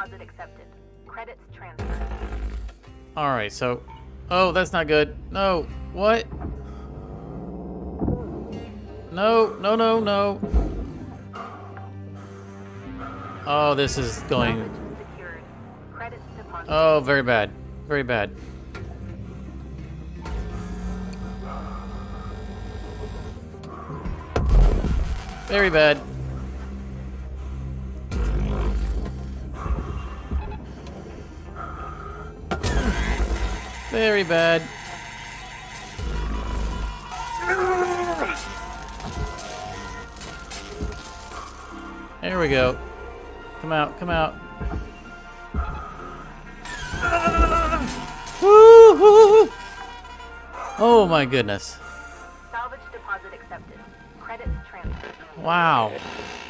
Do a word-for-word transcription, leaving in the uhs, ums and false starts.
deposit accepted. Credits transferred. All right, so, oh, that's not good. No, what? No, no, no, no. Oh, this is going. Secured. Credits deposited. Oh, very bad, very bad. Very bad. Very bad. There we go. Come out, come out. Woo-hoo! Oh my goodness. Salvage deposit accepted. Credits transferred. Wow.